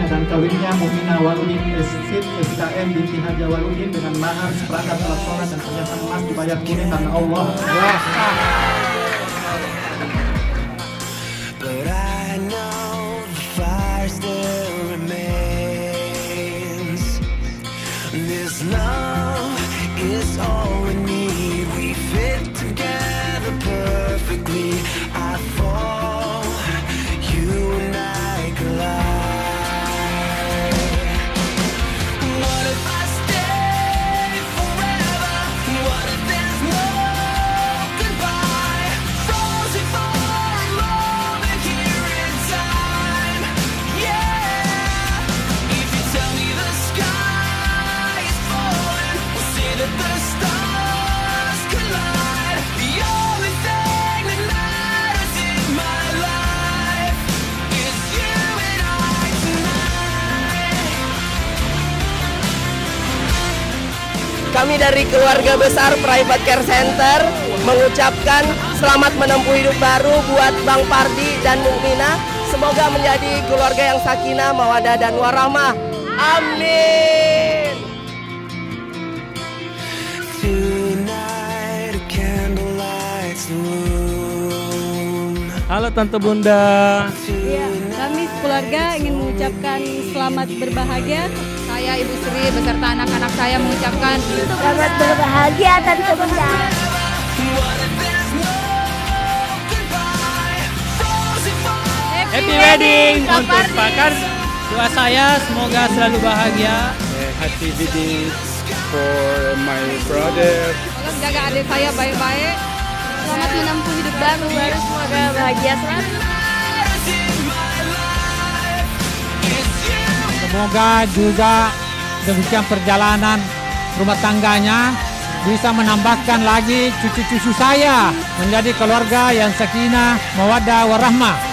dan kawinnya Mukminah Waludin Sid SKM binti Haja Waludin dengan mahar seperangkat alat sholat dan perhiasan emas dibayar tunai karena Allah. But I know the fire still remains. This love is all we need. We fit together perfectly. I fall, you and I collide. What if I stay forever? What if there's no goodbye? Frozen for a moment here in time. Yeah. If you tell me the sky is falling, we'll see that the stars collide. The only thing that matters in my life is you and I tonight. Kami dari keluarga besar Private Care Center mengucapkan selamat menempuh hidup baru buat Bang Pardi dan Mukminah. Semoga menjadi keluarga yang sakinah, mawadah dan warahmah. Amin. Tonight a candlelight's the room. Halo Tante Bunda. Ya, kami sekeluarga ingin mengucapkan selamat berbahagia. Saya Ibu Sri beserta anak-anak saya mengucapkan Selamat berbahagia Tante Bunda. Happy wedding untuk Pakar. Doa saya semoga selalu bahagia. Happy wedding for my brother. Semoga menjaga adik saya baik-baik. Selamat menempuh hidup baru. Semoga bahagia selalu. Semoga juga demikian perjalanan rumah tangganya bisa menambahkan lagi cucu-cucu saya menjadi keluarga yang sakinah, mawaddah, warahmah.